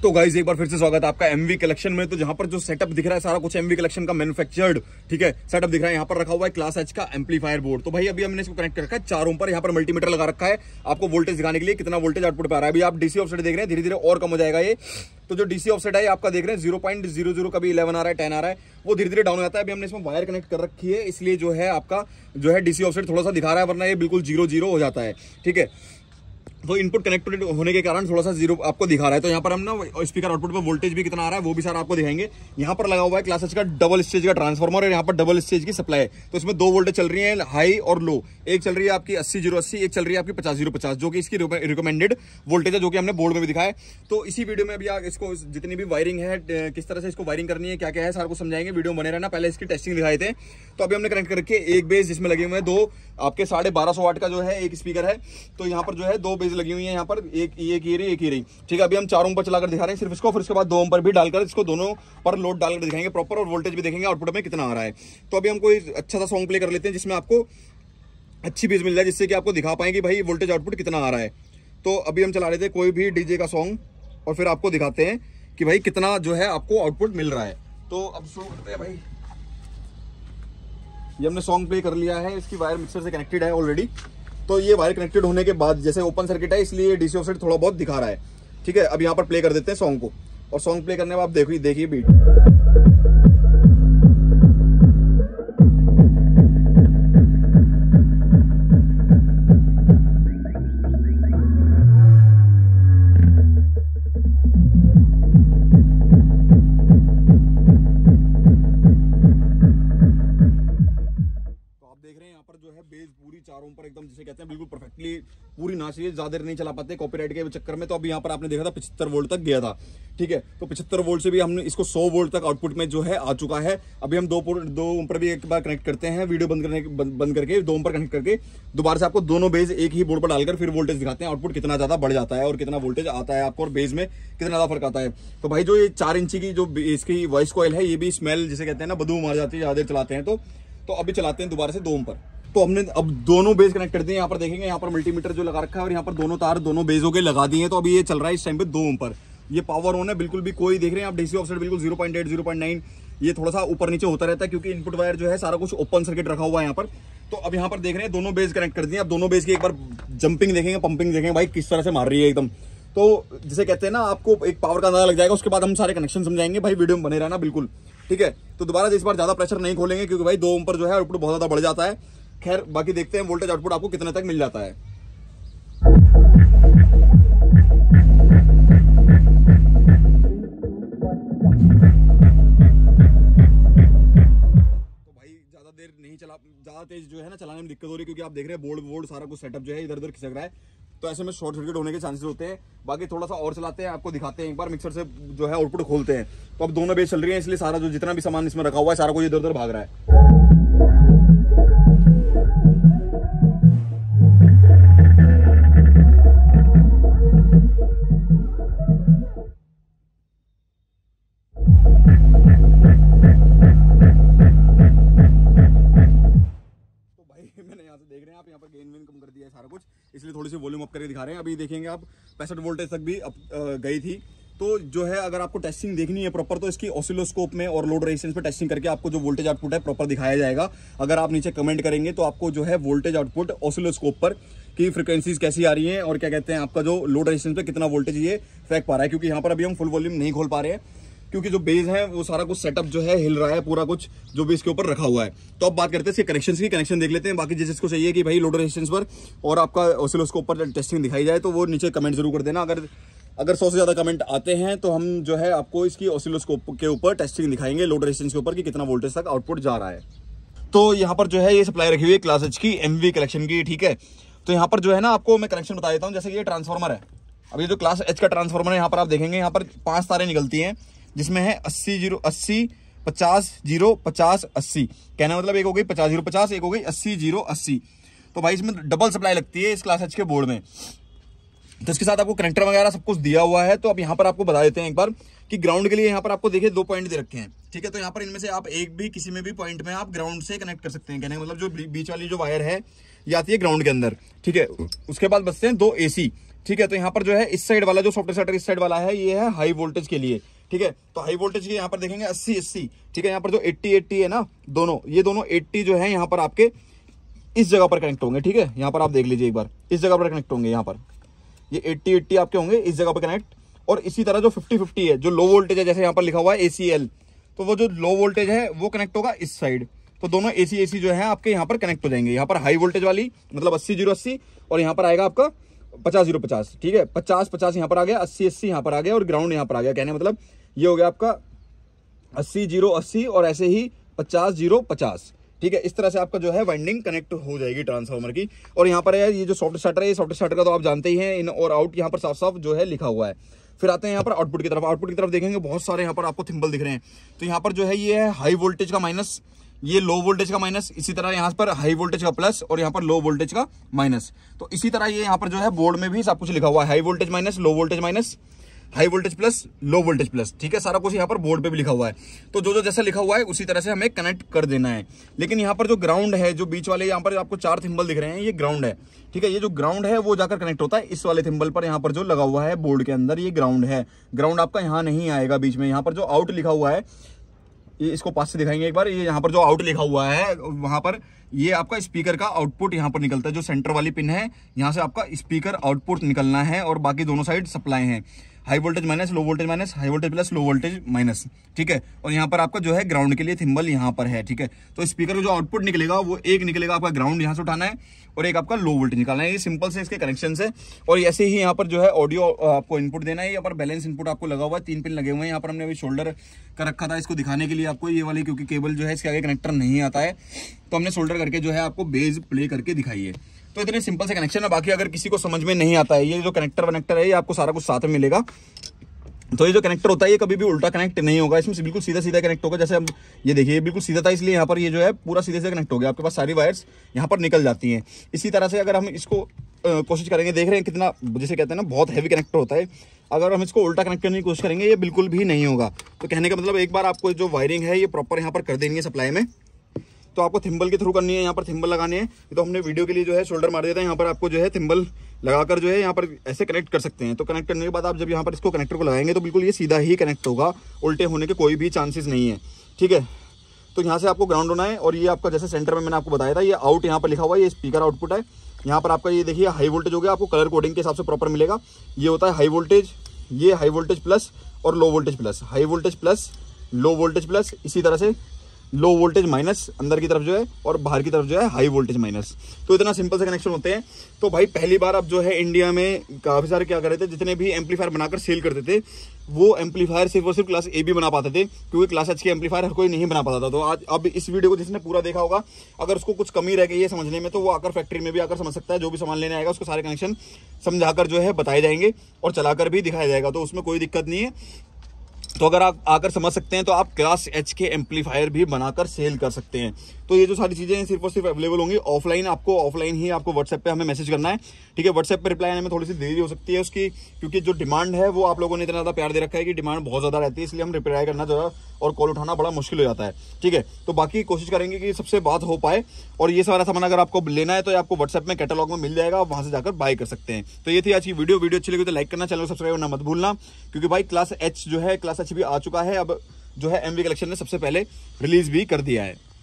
तो गाइस एक बार फिर से स्वागत है आपका एमवी कलेक्शन में। तो जहां पर जो सेटअप दिख रहा है सारा कुछ एमवी कलेक्शन का मैन्युफैक्चर्ड, ठीक है, सेटअप दिख रहा है। यहाँ पर रखा हुआ है क्लास एच का एम्पलीफायर बोर्ड। तो भाई अभी हमने इसको कनेक्ट कर रखा है चारों पर। यहाँ पर मल्टीमीटर लगा रखा है आपको वोल्टेज दिखाने के लिए कितना वोल्टेज आउटपुट पे आ रहा है। अभी आप डीसी ऑफसेट देख रहे हैं, धीरे धीरे और कम हो जाएगा ये। तो जो डीसी ऑफसेट है आपका देख रहे हैं 0.00 कभी 11 आ रहा है, 10 आ रहा है, वो धीरे धीरे डाउन हो जाता है। अभी हमने इसमें वायर कनेक्ट कर रखी है, इसलिए जो है आपका जो है डीसी ऑफसेट थोड़ा सा दिखा रहा है, वरना ये बिल्कुल 0 हो जाता है, ठीक है। तो इनपुट कनेक्टेड होने के कारण थोड़ा सा 0 आपको दिखा रहा है। तो यहाँ पर हम ना स्पीकर आउटपुट पे वोल्टेज भी कितना आ रहा है वो भी सारा आपको दिखाएंगे। यहाँ पर लगा हुआ है क्लास एच का डबल स्टेज का ट्रांसफार्मर और यहाँ पर डबल स्टेज की सप्लाई है। तो इसमें दो वोल्टेज चल रही है, हाई और लो। एक चल रही है आपकी 80-080, एक चल रही है आपकी 50-050, जो कि इसकी रिकमेंडेड वोल्टेज है, जो कि हमने बोर्ड में भी दिखाया है। तो इसी वीडियो में अभी इसको जितनी भी वायरिंग है, किस तरह से इसको वायरिंग करनी है, क्या क्या है, सारा कुछ समझाएंगे। वीडियो बने रहना। पहले इसकी टेस्टिंग दिखाए थे। तो अभी हमने कनेक्ट करके एक बेस जिसमें लगे हुए हैं दो आपके 1250 वाट का जो है एक स्पीकर है। तो यहाँ पर जो है दो बेस लगी हुई है, यहाँ पर एक ये रही, एक ही रही, ठीक है। अभी हम 4 ओम पर चलाकर दिखा रहे हैं सिर्फ इसको, फिर उसके बाद 2 ओम पर भी डालकर इसको दोनों पर लोड डालकर दिखाएंगे प्रॉपर, और वोल्टेज भी देखेंगे आउटपुट में कितना आ रहा है। तो अभी हम कोई अच्छा सा सॉन्ग प्ले कर लेते हैं जिसमें आपको अच्छी बेस मिल जाए, जिससे कि आपको दिखा पाएंगे भाई वोल्टेज आउटपुट कितना आ रहा है। तो अभी हम चला रहे थे कोई भी डीजे का सॉन्ग और फिर आपको दिखाते हैं कि भाई कितना जो है आपको आउटपुट मिल रहा है। तो अब शुरू करते हैं भाई। ये हमने सॉन्ग प्ले कर लिया है, इसकी वायर मिक्सर से कनेक्टेड है ऑलरेडी। तो ये वायर कनेक्टेड होने के बाद जैसे ओपन सर्किट है, इसलिए डीसी ऑफसेट थोड़ा बहुत दिखा रहा है, ठीक है। अब यहाँ पर प्ले कर देते हैं सॉन्ग को, और सॉन्ग प्ले करने में आप देखिए बीट। बेस पूरी चारों पर एकदम जिसे कहते हैं बिल्कुल परफेक्टली पूरी नाच रही है। ज्यादा नहीं चला पाते कॉपीराइट के चक्कर में। तो अभी यहाँ पर आपने देखा था 75 वोल्ट तक गया था, ठीक है। तो 75 वोल्ट से भी हमने इसको 100 वोल्ट तक आउटपुट में जो है आ चुका है। अभी हम दो ओम पर भी एक बार कनेक्ट करते हैं, वीडियो बंद करके 2 ओम पर कनेक्ट करके दोबारा से आपको दोनों बेस एक ही बोर्ड पर डालकर फिर वोल्टेज दिखाते हैं, आउटपुट कितना ज्यादा बढ़ जाता है और कितना वोल्टेज आता है आपको, और बेस में कितना ज्यादा फर्क आता है। तो भाई जो ये 4 इंची की जो इसकी वॉइस कॉइल है, ये भी स्मेल जिसे कहते हैं ना, बदबू मार जाती है ज्यादा चलाते हैं। तो अभी चलाते हैं दोबारा से 2 ओम पर। तो हमने अब दोनों बेस कनेक्ट कर दिए। यहाँ पर देखेंगे, यहाँ पर मल्टीमीटर जो लगा रखा है और यहाँ पर दोनों तार दोनों बेसों के लगा दिए हैं। तो अभी ये चल रहा है इस टाइम पे 2 ओम पर। ये पावर ऑन है, बिल्कुल भी कोई देख रहे हैं आप डीसी ऑफसेट बिल्कुल 0.8 0.9 ये थोड़ा सा ऊपर नीचे होता रहता है, क्योंकि इनपुट वायर जो है सारा कुछ ओपन सर्किट रखा हुआ है यहाँ पर। तो अब यहाँ पर देख रहे हैं दोनों बेस कनेक्ट कर दिए। अब दोनों बेस की एक बार जंपिंग देखेंगे, पंपिंग देखेंगे भाई किस तरह से मार रही है एकदम। तो जिसे कहते हैं ना, आपको एक पावर का अंदाजा लग जाएगा। उसके बाद हम सारे कनेक्शन समझाएंगे भाई, वीडियो में बने रहना बिल्कुल, ठीक है। तो दोबारा इस बार ज्यादा प्रेशर नहीं खोलेंगे, क्योंकि भाई 2 ओम पर जो है आउटपुट बहुत ज्यादा बढ़ जाता है। खैर बाकी देखते हैं वोल्टेज आउटपुट आपको कितने तक मिल जाता है। तो भाई ज्यादा देर नहीं चला, ज्यादा तेज जो है ना चलाने में दिक्कत हो रही है, क्योंकि आप देख रहे हैं बोर्ड सारा कुछ सेटअप जो है इधर उधर खिसक रहा है। तो ऐसे में शॉर्ट सर्किट होने के चांसेस होते हैं। बाकी थोड़ा सा और चलाते हैं, आपको दिखाते हैं एक बार, मिक्सर से जो है आउटपुट खोलते हैं। तो अब दोनों बेस चल रही है, इसलिए सारा जो जितना भी सामान इसमें रखा हुआ है सारा कुछ इधर उधर भाग रहा है। देख रहे हैं आप यहाँ पर गेन वेन कम कर दिया है सारा कुछ, इसलिए थोड़ी सी वॉल्यूम अप करके दिखा रहे हैं। अभी देखेंगे आप 65 वोल्टेज तक भी गई थी। तो जो है अगर आपको टेस्टिंग देखनी है प्रॉपर, तो इसकी ऑसिलोस्कोप में और लोड रेजिस्टेंस पे टेस्टिंग करके आपको जो वोल्टेज आउटपुट है प्रॉपर दिखाया जाएगा। अगर आप नीचे कमेंट करेंगे तो आपको जो है वोल्टेज आउटपुट ऑसिलोस्कोप पर की फ्रिक्वेंसीज कैसी आ रही है और क्या कहते हैं आपका जो लोड रेजिस्टेंस पे कितना वोल्टेज ये फेंक पा रहा है। क्योंकि यहाँ पर अभी हम फुल वॉल्यूम नहीं खोल पा रहे हैं, क्योंकि जो बेस है वो सारा कुछ सेटअप जो है हिल रहा है, पूरा कुछ जो भी इसके ऊपर रखा हुआ है। तो अब बात करते हैं इसके कनेक्शंस की। कनेक्शन देख लेते हैं। बाकी जिसको चाहिए कि भाई लोड रेजिस्टेंस पर और आपका ऑसिलोस्कोप पर टेस्टिंग दिखाई जाए, तो वो नीचे कमेंट जरूर कर देना। अगर 100 से ज्यादा कमेंट आते हैं तो हम जो है आपको इसकी ऑसिलोस्कोप के ऊपर टेस्टिंग दिखाएंगे, लोड रेजिस्टेंस के ऊपर कि कितना वोल्टेज तक आउटपुट जा रहा है। तो यहाँ पर जो है ये सप्लाई रखी हुई है क्लास एच की एमवी कलेक्शन की, ठीक है। तो यहाँ पर जो है ना आपको मैं कनेक्शन बता देता हूँ। जैसे ये ट्रांसफार्मर है, अब ये जो क्लास एच का ट्रांसफार्मर है, यहाँ पर आप देखेंगे यहाँ पर 5 तारें निकलती हैं, जिसमें है 80-080, 50-050 80। कहना मतलब एक हो गई 50-050, एक हो गई 80-080। तो भाई इसमें डबल सप्लाई लगती है इस क्लास एच के बोर्ड में। तो इसके साथ आपको कनेक्टर वगैरह सब कुछ दिया हुआ है। तो अब यहाँ पर आपको बता देते हैं एक बार कि ग्राउंड के लिए यहाँ पर आपको देखिए 2 पॉइंट दे रखे हैं, ठीक है। तो यहाँ पर इनमें से आप एक भी किसी में भी पॉइंट में आप ग्राउंड से कनेक्ट कर सकते हैं। कहने का मतलब जो बीच वाली जो वायर है ये आती है ग्राउंड के अंदर, ठीक है। उसके बाद बचते हैं 2 AC, ठीक है। तो यहाँ पर जो है इस साइड वाला जो सॉफ्टवेयर सेटर इस साइड वाला है ये है हाई वोल्टेज के लिए, ठीक है। तो हाई वोल्टेज के यहाँ पर देखेंगे 80-80, ठीक है। यहाँ पर जो 80-80 है ना दोनों, ये दोनों 80 जो है यहाँ पर आपके इस जगह पर कनेक्ट होंगे, ठीक है। यहाँ पर आप देख लीजिए एक बार, इस जगह पर कनेक्ट होंगे, यहाँ पर ये 80-80 आपके होंगे इस जगह पर कनेक्ट। और इसी तरह जो 50-50 है, जो लो वोल्टेज है, जैसे यहाँ पर लिखा हुआ है ACL, तो वो जो लो वोल्टेज है वो कनेक्ट होगा इस साइड। तो दोनों AC जो है आपके यहाँ पर कनेक्ट हो जाएंगे। यहाँ पर हाई वोल्टेज वाली मतलब 80-0-80 और यहाँ पर आएगा आपका 50-0-50, ठीक है। 50-50 यहाँ पर आ गया, 80-80 यहाँ पर आ गया और ग्राउंड यहाँ पर आ गया। कहने मतलब ये हो गया आपका 80-0-80 और ऐसे ही 50-0-50, ठीक है। इस तरह से आपका जो है वाइंडिंग कनेक्ट हो जाएगी ट्रांसफार्मर की। और यहाँ पर है ये जो सॉफ्ट स्टार्टर है, ये सॉफ्ट स्टार्टर का तो आप जानते ही हैं, इन और आउट यहाँ पर साफ साफ जो है लिखा हुआ है। फिर आते हैं यहाँ पर आउटपुट की तरफ। आउटपुट की तरफ देखेंगे बहुत सारे यहाँ पर आपको थिम्बल दिख रहे हैं। तो यहाँ पर जो है ये है हाई वोल्टेज का माइनस, ये लो वोल्टेज का माइनस, इसी तरह यहाँ पर हाई वोल्टेज का प्लस और यहाँ पर लो वोल्टेज का माइनस। तो इसी तरह ये यहाँ पर जो है बोर्ड में भी सब कुछ लिखा हुआ है, high voltage minus, low voltage minus, high voltage plus, low voltage plus, ठीक है। सारा कुछ यहाँ पर बोर्ड पे भी लिखा हुआ है। तो जो जो जैसा लिखा हुआ है उसी तरह से हमें कनेक्ट कर देना है। लेकिन यहाँ पर जो ग्राउंड है, जो बीच वाले यहाँ पर आपको 4 थिम्बल दिख रहे हैं, ये ग्राउंड है, ठीक है। ये जो ग्राउंड है वो जाकर कनेक्ट होता है इस वाले थिम्बल पर, यहाँ पर जो लगा हुआ है बोर्ड के अंदर, ये ग्राउंड है। ग्राउंड आपका यहाँ नहीं आएगा बीच में। यहाँ पर जो आउट लिखा हुआ है, ये इसको पास से दिखाएंगे एक बार। ये यहाँ पर जो आउट लिखा हुआ है वहां पर ये आपका स्पीकर का आउटपुट यहाँ पर निकलता है। जो सेंटर वाली पिन है यहाँ से आपका स्पीकर आउटपुट निकलना है और बाकी दोनों साइड सप्लाई है, high voltage minus, low voltage minus, high voltage plus, low voltage minus, ठीक है। और यहाँ पर आपका जो है ग्राउंड के लिए थिम्बल यहाँ पर है, ठीक है। तो स्पीकर का जो आउटपुट निकलेगा वो एक निकलेगा आपका ग्राउंड यहाँ से उठाना है और एक आपका लो वोल्टेज निकालना है। ये सिंपल से इसके कनेक्शन है। और ऐसे ही यहाँ पर जो है ऑडियो आपको इनपुट देना है। यहाँ पर बैलेंस इनपुट आपको लगा हुआ है, 3 पिन लगे हुए हैं। यहाँ पर हमने अभी शोल्डर कर रखा था इसको दिखाने के लिए आपको, ये वाली, क्योंकि केबल जो है इसके आगे कनेक्टर नहीं आता है, तो हमने शोल्डर करके जो है आपको बेस प्ले करके दिखाई है। तो इतने सिंपल से कनेक्शन है। बाकी अगर किसी को समझ में नहीं आता है, ये जो कनेक्टर वनेक्टर है ये आपको सारा कुछ साथ में मिलेगा। तो ये जो कनेक्टर होता है ये कभी भी उल्टा कनेक्ट नहीं होगा, इसमें से बिल्कुल सीधा सीधा कनेक्ट होगा। जैसे अब ये देखिए बिल्कुल सीधा था, इसलिए यहाँ पर ये जो है पूरा सीधे से कनेक्ट हो गया। आपके पास सारी वायर्स यहाँ पर निकल जाती हैं। इसी तरह से अगर हम इसको कोशिश करेंगे, देख रहे हैं कितना, जैसे कहते हैं ना बहुत हैवी कनेक्टर होता है, अगर हम इसको उल्टा कनेक्ट करने की कोशिश करेंगे ये बिल्कुल भी नहीं होगा। तो कहने का मतलब एक बार आपको जो वायरिंग है ये प्रॉपर यहाँ पर कर देनी है सप्लाई में। तो आपको थिम्बल के थ्रू करनी है, यहाँ पर थिम्बल लगाने हैं। तो हमने वीडियो के लिए जो है शोल्डर मार देता है, यहाँ पर आपको जो है थिम्बल लगाकर जो है यहाँ पर ऐसे कनेक्ट कर सकते हैं। तो कनेक्ट करने के बाद आप जब यहाँ पर इसको कनेक्टर को लगाएंगे तो बिल्कुल ये सीधा ही कनेक्ट होगा, उल्टे होने के कोई भी चांसेस नहीं है, ठीक है। तो यहाँ से आपको ग्राउंड होना है और ये आपका जैसे सेंटर में मैंने आपको बताया था, ये आउट यहाँ पर लिखा हुआ है, ये स्पीकर आउटपुट है। यहाँ पर आपका ये देखिए हाई वोल्टेज हो गया, आपको कलर कोडिंग के हिसाब से प्रॉपर मिलेगा। ये होता है हाई वोल्टेज, ये हाई वोल्टेज प्लस और low voltage plus, high voltage plus, low voltage plus, इसी तरह से लो वोल्टेज माइनस अंदर की तरफ जो है और बाहर की तरफ जो है हाई वोल्टेज माइनस। तो इतना सिंपल से कनेक्शन होते हैं। तो भाई पहली बार अब जो है इंडिया में काफ़ी सारे क्या कर रहे थे, जितने भी एम्पलीफायर बनाकर सेल करते थे वो एम्पलीफायर सिर्फ और सिर्फ क्लास ए भी बना पाते थे, क्योंकि क्लास एच के एम्पलीफायर हर कोई नहीं बना पाता था। तो आज अब इस वीडियो को जिसने पूरा देखा होगा, अगर उसको कुछ कमी रह गई है समझने में, तो वो आकर फैक्ट्री में भी आकर समझ सकता है। जो भी सामान लेने आएगा उसको सारे कनेक्शन समझाकर जो है बताए जाएंगे और चलाकर भी दिखाया जाएगा, तो उसमें कोई दिक्कत नहीं है। तो अगर आप आकर समझ सकते हैं तो आप क्लास एच के एम्पलीफायर भी बनाकर सेल कर सकते हैं। तो ये जो सारी चीजें हैं सिर्फ और सिर्फ अवेलेबल होंगी ऑफलाइन। आपको ऑफलाइन ही आपको व्हाट्सएप पे हमें मैसेज करना है, ठीक है। व्हाट्सएप पे रिप्लाई आने में थोड़ी सी देरी हो सकती है उसकी, क्योंकि जो डिमांड है वो आप लोगों ने इतना ज्यादा प्यार दे रखा है कि डिमांड बहुत ज्यादा रहती है, इसलिए हम रिप्लाई करना जो है और कॉल उठाना बड़ा मुश्किल हो जाता है, ठीक है। तो बाकी कोशिश करेंगे कि सबसे बात हो पाए। और ये सारा सामान अगर आपको लेना है तो आपको व्हाट्सएप में कैटलॉग में मिल जाएगा, आप वहां से जाकर बाय कर सकते हैं। तो ये थी आज की वीडियो अच्छी लगी तो लाइक करना, चैनल को सब्सक्राइब करना मत भूलना, क्योंकि भाई क्लास एच जो है, क्लास एच भी आ चुका है, अब जो है एमवी कलेक्शन ने सबसे पहले रिलीज भी कर दिया है।